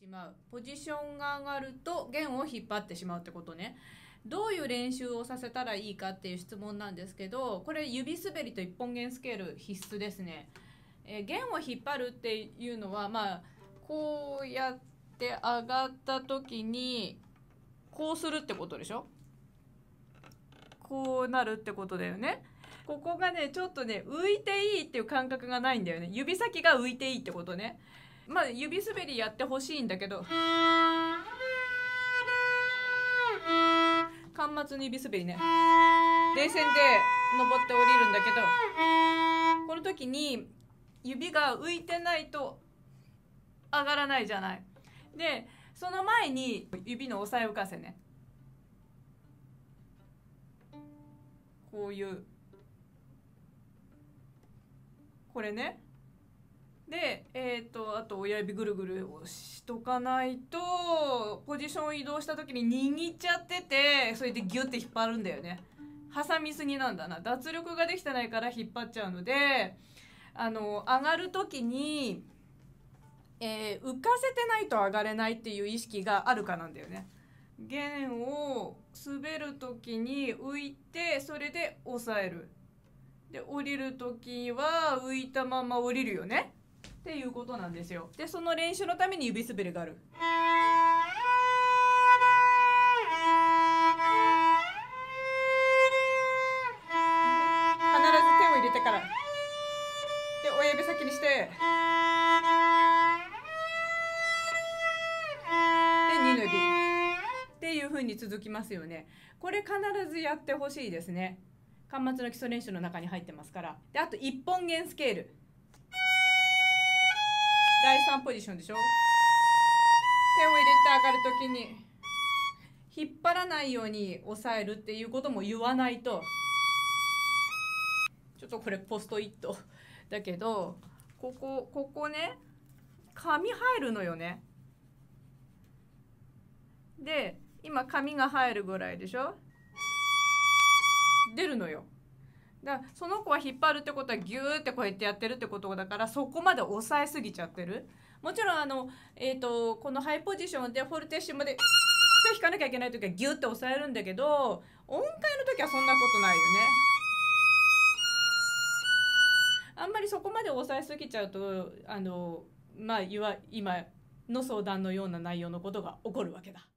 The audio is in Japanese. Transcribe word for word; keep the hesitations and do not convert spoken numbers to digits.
しまう。ポジションが上がると弦を引っ張ってしまうってことね。どういう練習をさせたらいいかっていう質問なんですけど、これ指滑りと一本弦スケール必須ですね。えー、弦を引っ張るっていうのは、まあこうやって上がった時にこうするってことでしょ。こうなるってことだよね。ここがねちょっとね浮いていいっていう感覚がないんだよね。指先が浮いていいってことね。まあ指滑りやってほしいんだけど、間末の指滑りね、冷線で登って降りるんだけど、この時に指が浮いてないと上がらないじゃない。でその前に指の押さえ浮かせね、こういうこれね。で、えー、とあと親指ぐるぐる押しとかないとポジション移動した時に握っちゃってて、それでギュッて引っ張るんだよね。挟みすぎなんだな。脱力ができてないから引っ張っちゃうので、あの上がる時に、えー、浮かせてないと上がれないっていう意識があるかなんだよね。弦を滑る時に浮いて、それで押さえる。で降りる時は浮いたまま降りるよねっていうことなんですよ。でその練習のために指滑りがある。必ず手を入れてからで親指先にして、でにの指っていう風に続きますよね。これ必ずやってほしいですね。間末の基礎練習の中に入ってますから。であと一本弦スケール、だいさんポジションでしょ。手を入れて上がるときに引っ張らないように押さえるっていうことも言わないと、ちょっとこれポストイットだけど、ここここね紙入るのよね。で今紙が入るぐらいでしょ。出るのよ。だからその子は引っ張るってことはギューってこうやってやってるってことだから、そこまで押さえすぎちゃってる。もちろんあの、えー、とこのハイポジションでフォルテッシモで弾かなきゃいけない時はギューって押さえるんだけど、音階の時はそんなことないよね。あんまりそこまで押さえすぎちゃうとあのまあ今の相談のような内容のことが起こるわけだ。